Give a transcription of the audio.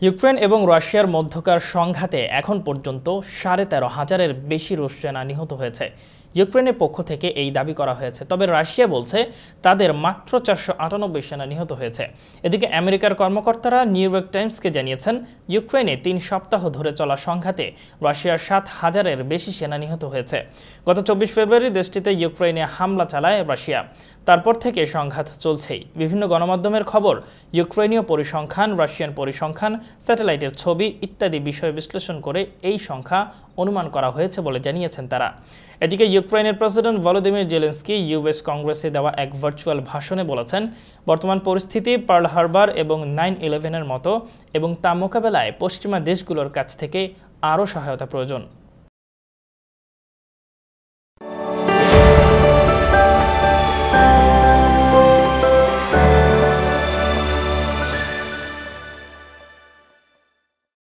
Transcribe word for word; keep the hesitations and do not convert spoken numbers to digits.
Ukraine এবং রাশিয়ার মধ্যকার সংঘাতে এখন পর্যন্ত সাড়ে তেরো হাজারের বেশি রুশ সেনা নিহত হয়েছে। ইউক্রেনের পক্ষ থেকে এই দাবি করা হয়েছে, তবে রাশিয়া বলছে তাদের মাত্র চারশো আটানব্বই সেনা নিহত হয়েছে। এদিকে আমেরিকার কর্মকর্তারা নিউ ইয়র্ক টাইমসকে জানিয়েছেন, ইউক্রেনে তিন সপ্তাহ ধরে চলা সংঘাতে রাশিয়ার সাত হাজারের বেশি সেনা নিহত হয়েছে। গত চব্বিশ ফেব্রুয়ারি দেশটিতে ইউক্রেনে হামলা চালায় রাশিয়া। তারপর থেকে সংঘাত চলছেই। বিভিন্ন গণমাধ্যমের খবর, ইউক্রেনীয় পরিসংখ্যান, রাশিয়ান পরিসংখ্যান, স্যাটেলাইটের ছবি ইত্যাদি বিষয় বিশ্লেষণ করে এই সংখ্যা অনুমান করা হয়েছে বলে জানিয়েছেন তারা। এদিকে ইউক্রেনের প্রেসিডেন্ট ভলোদিমির জেলেনস্কি ইউএস কংগ্রেসে দেওয়া এক ভার্চুয়াল ভাষণে বলেছেন, বর্তমান পরিস্থিতি পার্ল হারবার এবং নাইন ইলেভেনের মতো এবং তা মোকাবেলায় পশ্চিমা দেশগুলোর কাছ থেকে আরও সহায়তা প্রয়োজন।